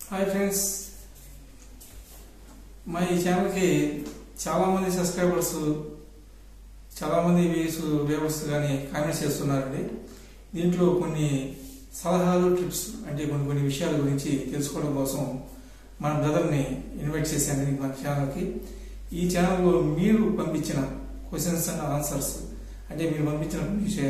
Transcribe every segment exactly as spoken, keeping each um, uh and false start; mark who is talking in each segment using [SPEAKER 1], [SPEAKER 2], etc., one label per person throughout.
[SPEAKER 1] Hi friends మా ఈ channel కి చాలా మంది సబ్స్క్రైబర్స్ చాలా మంది వ్యూస్ వ్యూవర్స్ గాని కామెంట్స్ చేస్తున్నారండి. దీంట్లో కొన్ని సలహాలు టిప్స్ అంటే కొన్ని కొన్ని విషయాల గురించి తెలుసుకోవడం కోసం మన బ్రదర్ ని ఇన్వైట్ చేశాను మన ఛానల్ కి. ఈ ఛానల్ లో మీరు పంపించిన క్వశ్చన్స్ అండ్ ఆన్సర్స్ అంటే మీరు పంపించిన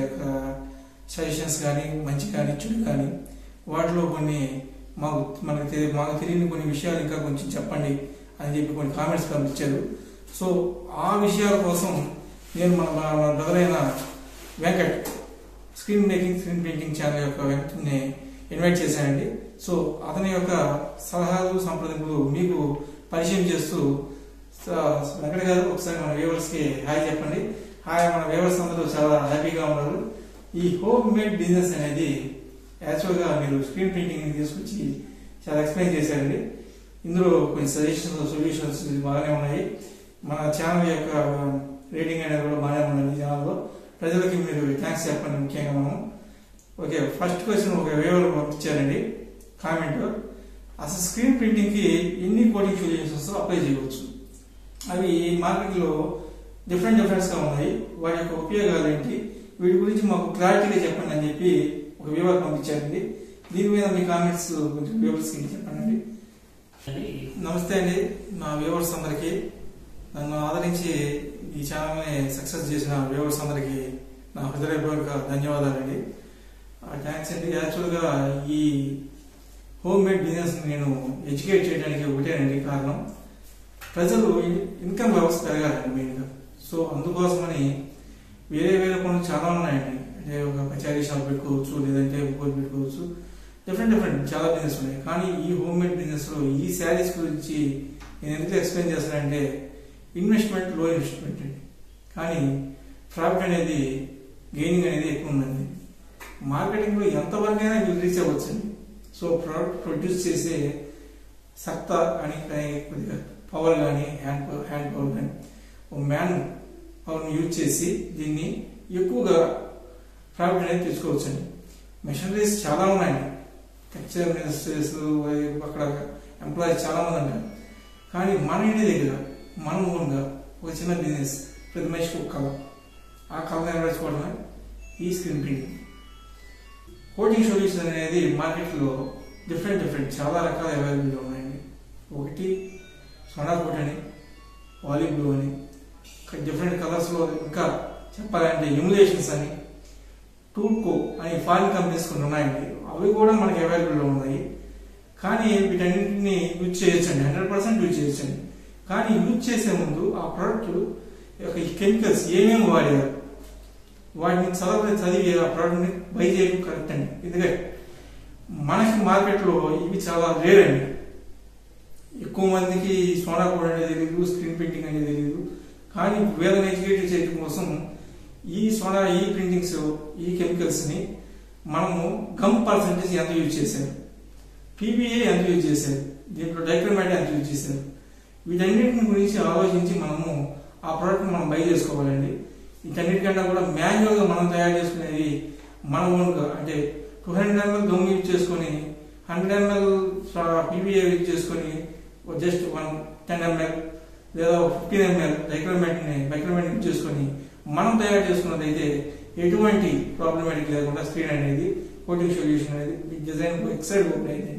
[SPEAKER 1] సజెషన్స్ గాని మంచి గాని చెడు గాని వాటిలో కొన్ని మాకు మనకి మాకు తెలియని కొన్ని విషయాలు ఇంకా కొంచెం చెప్పండి అని చెప్పి కొన్ని కామెంట్స్ పంపించారు. సో ఆ విషయాల కోసం నేను మన మన బ్రదర్ అయిన Venkat screen making screen painting channel యొక్క వెంకట్ని ఇన్వైట్ చేశానండి. సో అతని యొక్క సలహాలు సంప్రదింపులు మీకు పరిచయం చేస్తూ వెంకట్ గారు ఒకసారి మన వ్యూవర్స్ కి హాయ్ చెప్పండి. హాయ్. మన వ్యూవర్స్ అందరూ చాలా హ్యాపీగా ఉన్నారు. ఈ హోమ్ మేడ్ బిజినెస్ అనేది యాక్చువల్ గా మీరు స్క్రీన్ ప్రింటింగ్ తీసుకొచ్చి చాలా ఎక్స్ప్లెయిన్ చేశారండి. ఇందులో కొన్ని సజెషన్స్ సొల్యూషన్స్ బాగానే ఉన్నాయి. మన ఛానల్ యొక్క రేటింగ్ అనేది కూడా బాగానే ఉందండి. ఛానల్లో ప్రజలకి మీరు థ్యాంక్స్ చెప్పండి. ముఖ్యంగా మనం ఓకే ఫస్ట్ క్వశ్చన్ ఒక వేవర్ పంపించారండి కామెంట్. అసలు స్క్రీన్ ప్రింటింగ్ కి ఎన్ని కోటింగ్ సొల్యూషన్స్ అప్లై చేయవచ్చు, అవి మార్కెట్ లో డిఫరెంట్ డిఫరెంట్స్ గా ఉన్నాయి, వాటి యొక్క ఉపయోగాలు ఏంటి, వీటి గురించి మాకు క్లారిటీగా చెప్పండి అని చెప్పి ఒక వ్యూవర్ పంపించారండి. దీని మీద మీ కామెంట్స్ కొంచెం వ్యూవర్స్ కి చెప్పండి. నమస్తే అండి నా వ్యూవర్స్ అందరికి, నన్ను ఆదరించి ఈ ఛానల్ ని సక్సెస్ చేసిన వ్యూవర్స్ అందరికి నా హృదయపూర్వక ధన్యవాదాలండి. థ్యాంక్స్ అండి. యాక్చువల్ గా ఈ హోమ్ మేడ్ బిజినెస్ నేను ఎడ్యుకేట్ చేయడానికి ఒకటేనండి కారణం, ప్రజలు ఇన్కమ్ లెవెల్స్ పెరగాలండి మెయిన్గా. సో అందుకోసమని వేరే వేరే పనులు చాలా ఉన్నాయండి. అంటే ఒక కచేరీ షాప్ పెట్టుకోవచ్చు, లేదంటే ఇంకోటి పెట్టుకోవచ్చు, డిఫరెంట్ డిఫరెంట్ చాలా బిజినెస్ ఉన్నాయి. కానీ ఈ హోమ్ మేడ్ బిజినెస్ లో ఈ శారీస్ గురించి నేను ఎందుకు ఎక్స్ప్లెయిన్ చేస్తానంటే ఇన్వెస్ట్మెంట్ లో ఇన్వెస్ట్మెంట్ అండి, కానీ ప్రాఫిట్ అనేది గెయినింగ్ అనేది ఎక్కువ ఉందండి. మార్కెటింగ్ లో ఎంతవరకు అయినా మీరు రీచ్ అవ్వచ్చండి. సో ప్రోడక్ట్ ప్రొడ్యూస్ చేసే సత్తా కానీ కొద్దిగా పవర్ కానీ హ్యాండ్ హ్యాండ్ పవర్ కానీ ఒక మ్యాన్ పవర్ని యూజ్ చేసి దీన్ని ఎక్కువగా ప్రాఫిట్ అనేది తెచ్చుకోవచ్చండి. మెషినరీస్ చాలా ఉన్నాయండి, టెక్స్టైల్ ఇండస్ట్రీస్ అక్కడ ఎంప్లాయీస్ చాలా మంది అంటారు. కానీ మన ఇంటి దగ్గర మనం ఓన్గా ఒక చిన్న బిజినెస్, ప్రతి మనిషికి ఒక కళ, ఆ కళ నెరవేర్చుకోవడమే ఈ స్క్రీన్ ప్రింటింగ్. కోటింగ్ సొల్యూషన్ అనేది మార్కెట్లో డిఫరెంట్ డిఫరెంట్ చాలా రకాల అవైలబుల్గా ఉన్నాయండి. ఒకటి సోనా కోట్ అని, వాలీ బ్లూ అని, డిఫరెంట్ కలర్స్లో ఇంకా చెప్పాలంటే ఎమ్యులేషన్స్ అని, టూట్కో అని ఫారిన్ కంపెనీస్ కొన్ని ఉన్నాయండి. అవి కూడా మనకి అవైలబుల్గా ఉన్నాయి. కానీ వీటన్నింటినీ యూజ్ చేయొచ్చండి, హండ్రెడ్ పర్సెంట్ యూజ్ చేయొచ్చండి. కానీ యూజ్ చేసే ముందు ఆ ప్రోడక్ట్ యొక్క కెమికల్స్ ఏమేమి వాడారు వాటిని చదవ చదివి ఆ ప్రోడక్ట్ని బై చేయడం కరెక్ట్ అండి. ఎందుకంటే మనకి మార్కెట్లో ఇవి చాలా రేర్ అండి. ఎక్కువ మందికి సోనా కోడ్ అనేది తెలియదు, స్క్రీన్ ప్రింటింగ్ అనేది తెలియదు. కానీ వీళ్ళని ఎడ్యుకేట్ చేయడం కోసం ఈ సోనా ఈ ప్రింటింగ్స్ ఈ కెమికల్స్ ని మనము గమ్ పర్సెంటేజ్ ఎంత యూజ్ చేశారు, పీబీఏ ఎంత యూజ్ చేశారు, దీంట్లో డైక్రోమాట్ ఎంత యూజ్ చేశారు, వీటన్నిటిని గురించి ఆలోచించి మనము ఆ ప్రోడక్ట్ మనం బై చేసుకోవాలండి. వీటన్నిటికంటే కూడా మాన్యువల్ గా మనం తయారు చేసుకునేది మన ఓన్గా అంటే two hundred ML gum use చేసుకొని హండ్రెడ్ ఎంఎల్ పీబీఏ యూజ్ చేసుకొని జస్ట్ వన్ టెన్ ఎంఎల్ లేదా ఫిఫ్టీన్ ఎంఎల్ డైక్రోమాట్ ని డైక్రోమాట్ యూజ్ చేసుకొని మనం తయారు చేసుకున్నది అయితే ఎటువంటి ప్రాబ్లమేటిక్ లేకుండా స్క్రీన్ అనేది కోటింగ్ సొల్యూషన్ అనేది డిజైన్ ఎక్సైడ్ ఓపెన్ అయింది.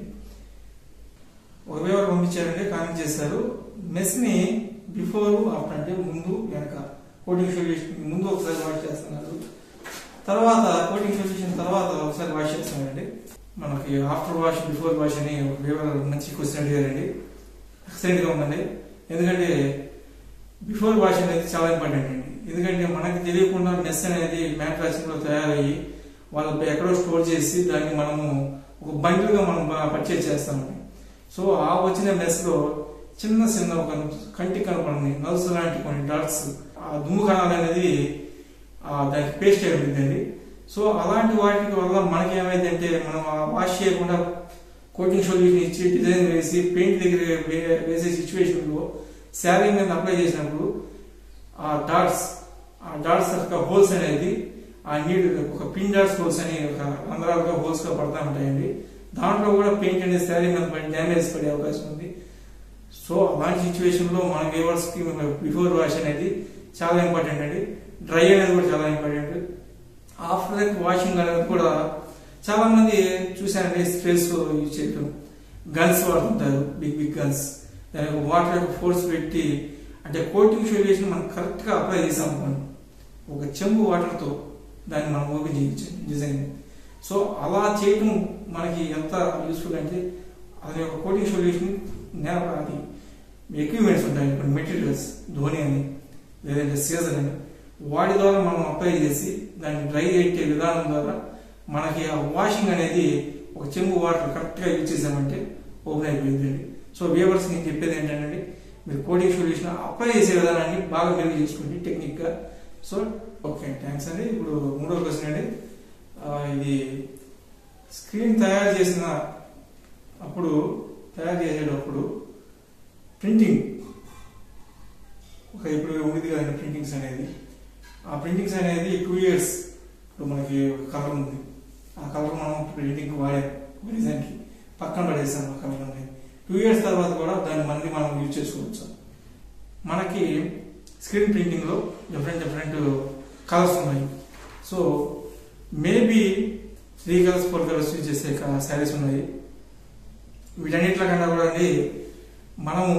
[SPEAKER 1] ఒక వేవర్ పంపించారంటే కామెంట్ చేశారు, మెస్ ని బిఫోర్ ఆఫ్టర్ అంటే ముందు వెనక కోటింగ్ సొల్యూషన్ ముందు ఒకసారి వాష్ చేస్తున్నారు, తర్వాత కోటింగ్ సొల్యూషన్ తర్వాత ఒకసారి వాష్ చేస్తున్నారండి. మనకి ఆఫ్టర్ వాష్ బిఫోర్ వాష్ అని ఒక వేవర్ మంచి క్వశ్చన్ అడిగారండి. ఎక్సైట్ గా ఉందండి. ఎందుకంటే బిఫోర్ వాష్ అనేది చాలా ఇంపార్టెంట్ అండి. ఎందుకంటే మనకి తెలియకుండా మెస్ అనేది మ్యానుఫ్యాక్చరింగ్ లో తయారయ్యి వాళ్ళు ఎక్కడో స్టోర్ చేసి దాన్ని మనము ఒక బండిల్ గా మనం పర్చేజ్ చేస్తామండి. సో ఆ వచ్చిన మెస్ లో చిన్న చిన్న ఒక కంటి కనపడని నల్స్ లాంటి కొన్ని డాట్స్ ఆ దుమ్ము కణాలు అనేది దానికి పేస్ట్ అయి ఉంటుందండి. సో అలాంటి వాటి వల్ల మనకి ఏమైందంటే మనం వాష్ చేయకుండా కోటింగ్ సొల్యూషన్ ఇచ్చి డిజైన్ వేసి పెయింట్ దగ్గర వేసే సిచ్యువేషన్ లో శారీ మీద అప్లై చేసినప్పుడు ఆ డాట్స్ ఆ డాట్స్ యొక్క హోల్స్ అనేది ఆ నీడ్ ఒక పిన్ డాట్స్ హోల్స్ అని ఒక రంధ్రాలుగా హోల్స్ గా పడతా ఉంటాయండి. దాంట్లో కూడా పెయింట్ అనేది శారీ మీద పడి డ్యామేజ్ పడే అవకాశం ఉంది. సో అలాంటి సిచ్యువేషన్లో మన వ్యూవర్స్కి బిఫోర్ వాష్ అనేది చాలా ఇంపార్టెంట్ అండి. డ్రై అనేది కూడా చాలా ఇంపార్టెంట్. ఆఫ్టర్ దట్ వాషింగ్ అనేది కూడా చాలా మంది చూసానండి స్ప్రేస్ యూజ్ చేయడం, గన్స్ వాడుతుంటారు, బిగ్ బిగ్ గన్స్. దానికి వాటర్ యొక్క ఫోర్స్ పెట్టి అంటే కోటింగ్ సొల్యూషన్ మనం కరెక్ట్గా అప్లై చేసాం మనం ఒక చెంబు వాటర్తో దాన్ని మనం ఓపెన్ చేయొచ్చు డిజైన్. సో అలా చేయడం మనకి ఎంత యూస్ఫుల్ అంటే అది ఒక కోటింగ్ సొల్యూషన్ అది ఎక్విప్మెంట్స్ ఉంటాయి, ఇప్పుడు మెటీరియల్స్ ధోని అని లేదంటే సీజన్ అని వాటి ద్వారా మనం అప్లై చేసి దాన్ని డ్రై అయ్యే విధానం ద్వారా మనకి ఆ వాషింగ్ అనేది ఒక చెంబు వాటర్ కరెక్ట్గా యూజ్ చేసామంటే ఓపెన్ అయిపోయిందండి. సో వ్యూవర్స్ నేను చెప్పేది ఏంటంటే మీరు కోటింగ్ సొల్యూషన్ అప్లై చేసే విధానాన్ని బాగా మెరుగు చేసుకోండి టెక్నిక్గా. సో ఓకే థ్యాంక్స్ అండి. ఇప్పుడు మూడో క్వశ్చన్ అండి, ఇది స్క్రీన్ తయారు చేసిన అప్పుడు తయారు చేసేటప్పుడు ప్రింటింగ్ ఒక ఇప్పుడు ఉంది కదండి ప్రింటింగ్స్ అనేది, ఆ ప్రింటింగ్స్ అనేది టూ ఇయర్స్ ఇప్పుడు మనకి కలర్ ఉంది, ఆ కలర్ మనం ప్రింటింగ్ వాడే డిజైన్కి పక్కన పడేసాం ఆ కలర్ అనేది. టూ ఇయర్స్ తర్వాత కూడా దాన్ని మళ్ళీ మనం యూజ్ చేసుకోవచ్చు. మనకి స్క్రీన్ ప్రింటింగ్లో డిఫరెంట్ డిఫరెంట్ కలర్స్ ఉన్నాయి. So maybe three colours four colours use చేసే శారీస్ ఉన్నాయి. వీటన్నిటిలో కన్నా కూడా అండి మనము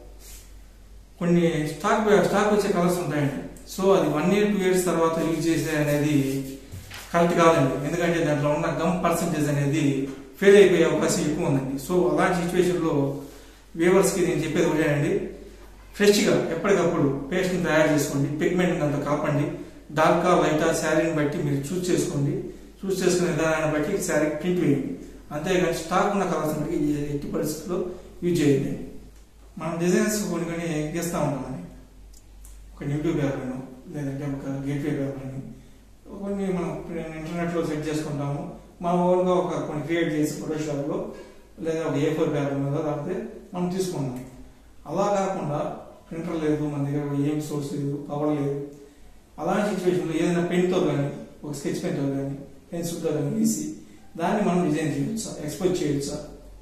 [SPEAKER 1] కొన్ని స్టాక్ స్టాక్ వచ్చే కలర్స్ ఉంటాయండి. సో అది వన్ ఇయర్ టూ ఇయర్స్ తర్వాత యూజ్ చేసే అనేది కరెక్ట్ కాదండి, ఎందుకంటే దాంట్లో ఉన్న గమ్ పర్సంటేజ్ అనేది ఫెయిల్ అయిపోయే అవకాశం ఎక్కువ ఉందండి. సో అలాంటి సిచ్యువేషన్లో వ్యూవర్స్కి నేను చెప్పేది ఒకటేనండి, ఫ్రెష్గా ఎప్పటికప్పుడు పేస్ట్ని తయారు చేసుకోండి, పిగ్మెంట్ అంతా కలపండి, డార్కా లైటా శారీని బట్టి మీరు చూస్ చేసుకోండి, చూస్ చేసుకునే విధానాన్ని బట్టి శారీ ప్రింట్ వేయండి. అంతేగాని స్టాక్ ఉన్న కలర్స్ బట్టి ఎట్టి పరిస్థితుల్లో యూజ్ చేయండి. మనం డిజైన్స్ కొన్ని కొన్ని గీస్తూ ఉంటామని ఒక న్యూట్యూబ్ పేపర్ను లేదంటే ఒక గేట్వే పేపర్ని కొన్ని మనం ఇంటర్నెట్లో సెట్ చేసుకుంటాము, మా ఓన్గా ఒక కొన్ని క్రియేట్ చేసి ఫోటోషాప్లో లేదా ఒక ఏ ఫోర్ పేపర్ మీద లేకపోతే మనం తీసుకుంటాం. అలా కాకుండా ప్రింటర్ లేదు, మన దగ్గర ఏం సోర్స్ లేదు, పవర్ లేదు, అలాంటి సిచ్యువేషన్లో ఏదైనా పెన్తో కానీ ఒక స్కెచ్ పెన్తో కానీ పెన్సిల్తో కానీ గీసి దాన్ని మనం డిజైన్ చేయొచ్చా, ఎక్స్పోజ్ చేయొచ్చా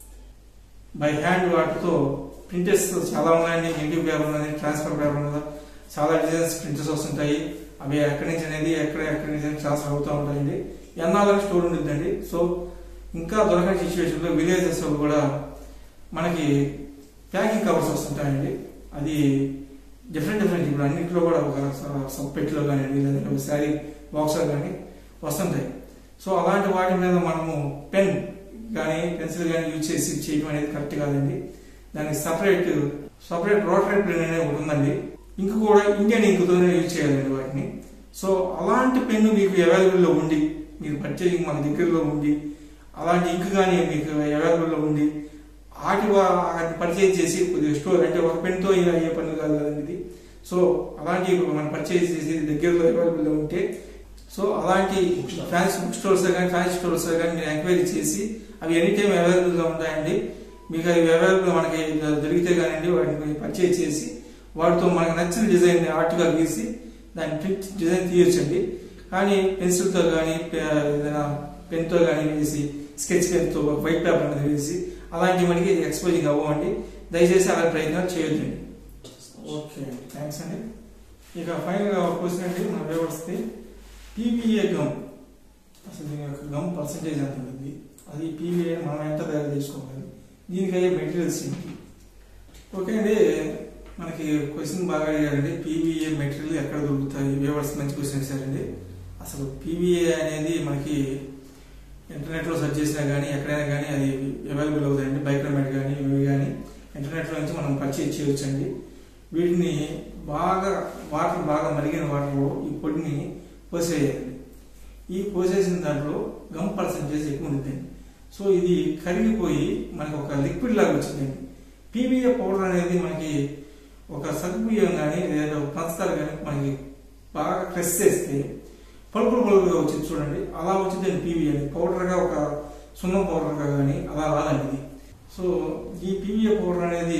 [SPEAKER 1] బై హ్యాండ్. వాటితో ప్రింటర్స్ చాలా ఉన్నాయండి, నెగిటివ్ పేపర్ అనేది ట్రాన్స్ఫర్ పేపర్ మీద చాలా డిజైన్స్ ప్రింటర్స్ వస్తుంటాయి. అవి ఎక్కడి నుంచి అనేది ఎక్కడ ఎక్కడి నుంచి ట్రాన్స్ఫర్ అవుతూ ఉంటాయండి, ఎన్నాళ్ళకి స్టోర్ ఉంటుందండి. సో ఇంకా దొరకని సిచ్యువేషన్లో విలేజెస్ కూడా మనకి ప్యాకింగ్ కవర్స్ వస్తుంటాయండి. అది డిఫరెంట్ డిఫరెంట్ ఇప్పుడు అన్నింటిలో కూడా ఒక సబ్ పెట్టిలో కానీ లేదంటే ఒక శారీ బాక్స్లో కానీ వస్తుంటాయి. సో అలాంటి వాటి మీద మనము పెన్ కానీ పెన్సిల్ కానీ యూజ్ చేసి చేయడం అనేది కరెక్ట్ కాదండి. దానికి సపరేట్ సపరేట్ రోటరీ పెన్ అనేది ఒకటి ఉందండి. ఇంక్ కూడా ఇండియన్ ఇంక్తోనే యూజ్ చేయాలండి వాటిని. సో అలాంటి పెన్ను మీకు అవైలబుల్లో ఉండి మీరు పర్చేసింగ్ మన దగ్గరలో ఉండి అలాంటి ఇంక్ కానీ మీకు అవైలబుల్లో ఉండి వాటి వాటిని పర్చేజ్ చేసి కొద్దిగా స్టోర్ అంటే ఒక పెన్తో ఇలా అయ్యే పనులు కాదు కదండి ఇది. సో అలాంటి మనం పర్చేజ్ చేసి దగ్గరలో అవైలబుల్లో ఉంటే సో అలాంటి ఫ్యాన్సీ బుక్ స్టోర్స్ కానీ ఫ్యాన్సీ స్టోర్స్ కానీ మీరు ఎంక్వైరీ చేసి అవి ఎనీ టైం అవైలబుల్గా ఉంటాయండి. మీకు అవి అవైలబుల్ మనకి దొరికితే కానివ్వండి వాటిని పర్చేజ్ చేసి వాటితో మనకు నచ్చిన డిజైన్ ఆర్ట్గా గీసి దాన్ని ప్రింట్ డిజైన్ తీయొచ్చండి. కానీ పెన్సిల్తో కానీ ఏదైనా పెన్తో కానీ వేసి స్కెచ్ పెన్తో వైట్ పేపర్ అనేది వేసి అలాంటి మనకి ఎక్స్పోజింగ్ అవ్వండి. దయచేసి అలాంటి ప్రయత్నాలు చేయొద్దండి. ఓకే థ్యాంక్స్ అండి. ఇక ఫైనల్గా క్వశ్చన్ అండి మన వ్యూవర్స్కి, పీవీఏ గమ్ అసలు దీని యొక్క గమ్ పర్సంటేజ్ ఎంత ఉంటుంది, అది పీవీఏ మనం ఎంత తయారు చేసుకోవాలి, దీనికి అయ్యే మెటీరియల్స్ ఏంటి? ఓకే అండి, మనకి క్వశ్చన్ బాగా అడిగారండి. పీవీఏ మెటీరియల్ ఎక్కడ దొరుకుతాయి? వ్యూవర్స్ మంచి క్వశ్చన్ ఇచ్చారండి. అసలు పీవీఏ అనేది మనకి ఇంటర్నెట్లో సెర్చ్ చేసినా కానీ ఎక్కడైనా కానీ అది అవైలబుల్ అవుతాయండి. బైక్రోమేట్ కానీ ఇవి కానీ ఇంటర్నెట్లో నుంచి మనం పర్చేజ్ చేయొచ్చండి. వీటిని బాగా వాటర్ బాగా మరిగిన వాటర్లో ఈ పొడిని పోసేయాలి. ఈ పోసేసిన దాంట్లో గమ్ పర్సెంటేజ్ ఎక్కువ ఉంటుందండి. సో ఇది కరిగిపోయి మనకి ఒక లిక్విడ్ లాగా వచ్చిందండి. పీవీఏ పౌడర్ అనేది మనకి ఒక సగ్గుబియ్యం కానీ లేదా పంచదార కానీ మనకి బాగా క్రష్ చేస్తే పలుపులు పలుపులుగా వచ్చింది చూడండి, అలా వచ్చిందండి పీవీఏ అనేది. పౌడర్గా ఒక సున్నం పౌడర్గా కానీ అలా రాదండి ఇది. సో ఈ పీవీఏ పౌడర్ అనేది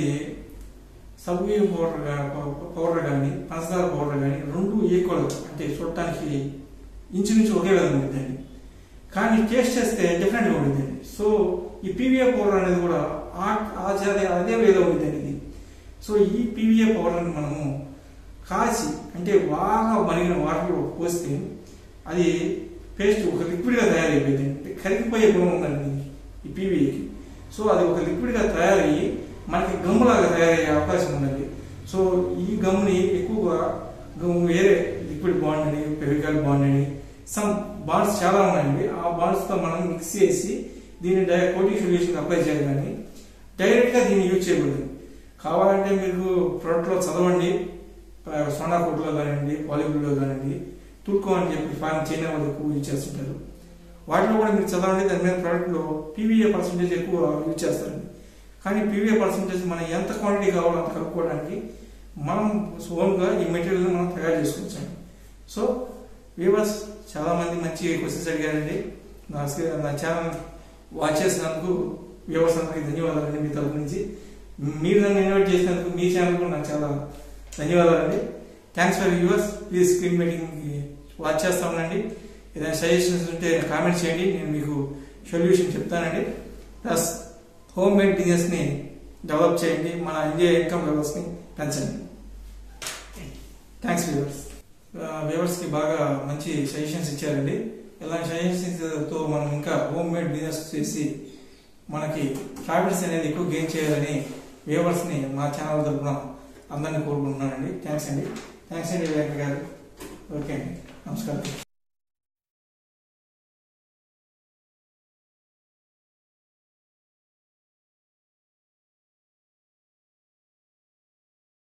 [SPEAKER 1] సగ్గుబియ్యం పౌడర్ పౌడర్ కానీ పంచదార పౌడర్ కానీ రెండు ఈక్వల్ అంటే చూడటానికి ఇంచుమించు ఒకే విధంగా ఉంటుందండి. కానీ టేస్ట్ చేస్తే డిఫరెంట్గా ఉంటుందండి. సో ఈ పీవీఏ పౌడర్ అనేది కూడా అదే అదే వేలో ఉంటుంది ఇది. సో ఈ పీవీఏ పౌడర్ని మనము కాచి అంటే బాగా మరిగిన వాటర్లో పోస్తే అది పేస్ట్ ఒక లిక్విడ్గా తయారైపోయింది. అంటే కరిగిపోయే గుణం ఉందండి ఈ పీవీఏకి. సో అది ఒక లిక్విడ్గా తయారయ్యి మనకి గమ్ములాగా తయారయ్యే అవకాశం ఉందండి. సో ఈ గమ్ముని ఎక్కువగా వేరే లిక్విడ్ బాండ్ అని, ఫెవికాల్ బాండ్ అని, సమ్ బాండ్స్ చాలా ఉన్నాయండి. ఆ బాండ్స్తో మనం మిక్స్ చేసి దీన్ని డై కోటింగ్ సొల్యూషన్ అప్లై చేయాలి. కానీ డైరెక్ట్గా దీన్ని యూజ్ చేయకూడదు. కావాలంటే మీకు ప్రోడక్ట్లో చదవండి, సోనా కోట్లో కానివ్వండి, పాలిబ్లూలో కానివ్వండి, తుర్కో అని చెప్పి ఫారెన్ చైనా వాళ్ళు ఎక్కువ యూజ్ చేస్తుంటారు. వాటిలో కూడా మీరు చదవండి, దాని మీద ప్రోడక్ట్లో పీవీఏ పర్సంటేజ్ ఎక్కువ యూజ్ చేస్తారండి. కానీ పీవీఏ పర్సంటేజ్ మనం ఎంత క్వాంటిటీ కావాలో అంత కలుపుకోవడానికి మనం ఓన్గా ఈ మెటీరియల్ని మనం తయారు చేసుకోవచ్చండి. సో వ్యూవర్స్ చాలామంది మంచి క్వశ్చన్స్ అడిగారండి. నా నా ఛానల్ వాచ్ చేసినందుకు వ్యూవర్స్ అందరికీ ధన్యవాదాలండి. మీ తరఫు నుంచి మీరు నన్ను ఇన్వైట్ చేసినందుకు మీ ఛానల్ కూడా నాకు చాలా ధన్యవాదాలండి. Thanks for viewers. Please screen meeting watch చేస్తా ఉండండి. ఏదైనా సజెషన్స్ ఉంటే కామెంట్ చేయండి, నేను మీకు సొల్యూషన్ చెప్తానండి. ప్లస్ హోమ్ మేడ్ బిజినెస్ని డెవలప్ చేయండి, మన ఇండియా ఇన్కమ్ లెవెల్స్ని పెంచండి. Thanks viewers. వ్యూవర్స్కి బాగా మంచి సజెషన్స్ ఇచ్చారండి. ఇలాంటి సజెషన్స్తో మనం ఇంకా హోమ్ మేడ్ బిజినెస్ చేసి మనకి ప్రాఫిట్స్ అనేది ఎక్కువ గెయిన్ చేయాలని వ్యూవర్స్ని మా ఛానల్ తరఫున అందరినీ కోరుకుంటున్నానండి. థ్యాంక్స్ అండి. థ్యాంక్స్ అండి వెంకట గారు. ఓకే అండి, నమస్కారం.